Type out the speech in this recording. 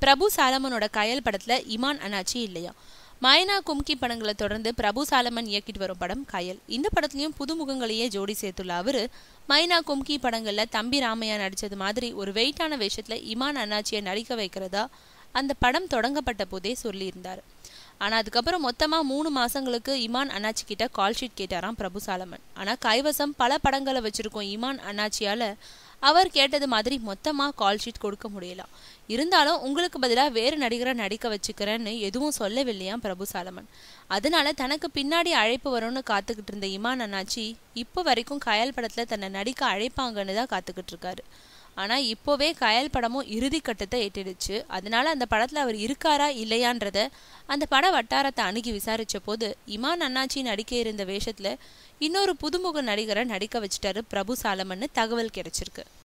பிரபு சாலமனோட கயல் படத்துல இமான் அண்ணாச்சி இல்லையா. மைனா கும்கி படங்களை தொடர்ந்து பிரபு சாலமன் இயக்கிட்டு வரும் படம் கயல். இந்த படத்துலயும் புதுமுகங்களையே ஜோடி சேர்த்துள்ள அவரு மைனா கும்கி படங்கள்ல தம்பி ராமையா நடிச்சது மாதிரி ஒரு வெயிட்டான வேஷத்துல இமான் அண்ணாச்சியை நடிக்க வைக்கிறதா அந்த படம் தொடங்கப்பட்ட போதே சொல்லியிருந்தாரு. ஆனா அதுக்கப்புறம் மொத்தமா 3 மாசங்களுக்கு இமான் அண்ணாச்சி கிட்ட கால் ஷீட் கேட்டாராம் பிரபு சாலமன். ஆனா கைவசம் பல படங்களை வச்சிருக்கோம் இமான் அண்ணாச்சியால அவர் கேட்டது மாதிரி மொத்தமா கால் ஷீட் கொடுக்க முடியலாம். இருந்தாலும் உங்களுக்கு பதிலாக வேறு நடிகரை நடிக்க வச்சுக்கிறேன்னு எதுவும் சொல்லவில்லையாம் பிரபு சாலமன். அதனால தனக்கு பின்னாடி அழைப்பு வரும்னு காத்துக்கிட்டு இருந்த இமான் அண்ணாச்சி இப்போ வரைக்கும் கயல் படத்துல தன்னை நடிக்க அழைப்பாங்கன்னு தான் காத்துக்கிட்டு இருக்காரு. ஆனா இப்போவே கயல் படமும் இறுதி கட்டத்தை எட்டிடுச்சு. அதனால அந்த படத்துல அவர் இருக்காரா இல்லையான்றத அந்த பட வட்டாரத்தை அணுகி விசாரிச்ச போது இமான் அண்ணாச்சி நடிக்க இருந்த வேஷத்துல இன்னொரு புதுமுக நடிகரை நடிக்க வச்சிட்டாரு பிரபு சாலமன்னு தகவல் கிடைச்சிருக்கு.